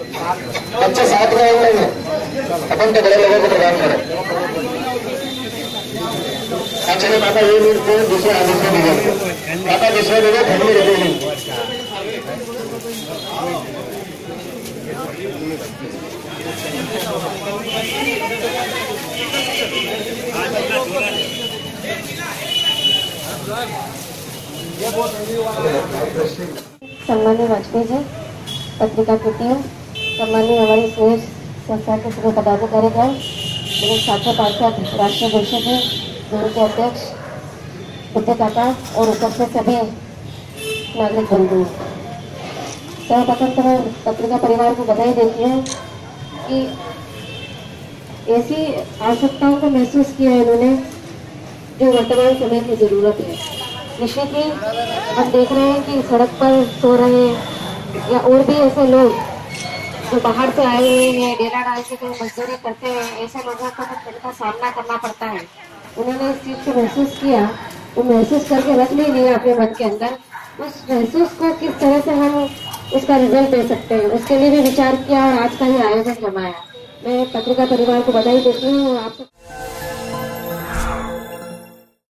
बच्चे साथ में आए हैं, अपन तो बड़े लोगों को प्रदान करें। चलिए पापा ये मिनट दूसरे आदेश में दीजिए, पापा दूसरे दे दो, ठंड में रहते नहीं। सम्मानीय वाजपेयी जी, पत्रिका कृतियों, सम्मानीय हमारे सुयश संस्था के सभी पदाधिकारीगण, मेरे साथी पार्षद, राष्ट्रीय परिषद के गुरु के अध्यक्ष काका और उपस्थित सभी नागरिक बंधु, सर्वप्रथम तो मैं पत्रिका परिवार को बधाई देती हूँ कि ऐसी आवश्यकताओं को महसूस किया है इन्होंने जो वर्तमान समय की जरूरत है। जैसे कि हम देख रहे हैं कि सड़क पर सो रहे हैं या और भी ऐसे लोग जो बाहर से आए हुए हैं, डेरा डाल के कोई मजदूरी करते हैं, ऐसे लोगों को जिनका सामना करना पड़ता है, उन्होंने इस चीज को महसूस किया, वो महसूस करके रख नहीं लिया अपने मन के अंदर। उस महसूस को किस तरह से हम उसका रिजल्ट दे सकते हैं, उसके लिए भी विचार किया और आज का ही आयोजन जमाया। मैं पत्रिका परिवार को बधाई देती हूँ। आपको